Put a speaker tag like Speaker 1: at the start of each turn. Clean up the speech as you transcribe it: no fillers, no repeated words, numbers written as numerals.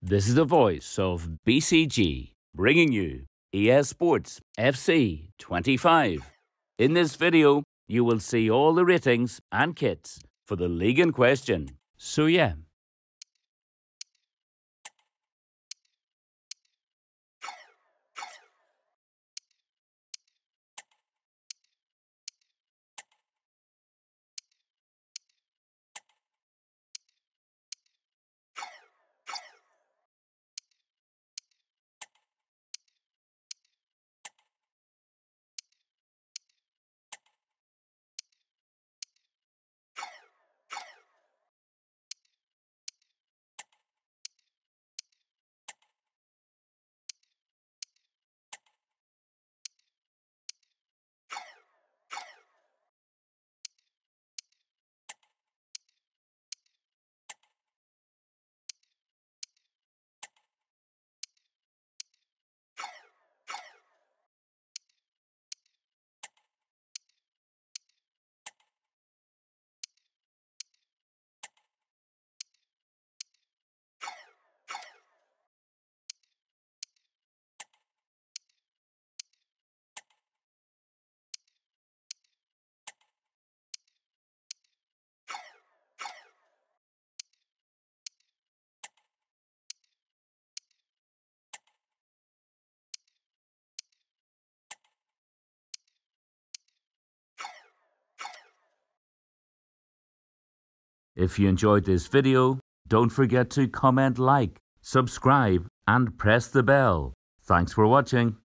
Speaker 1: This is the voice of BCG, bringing you EA Sports FC 25. In this video, you will see all the ratings and kits for the league in question. So yeah. If you enjoyed this video, don't forget to comment, like, subscribe and press the bell. Thanks for watching.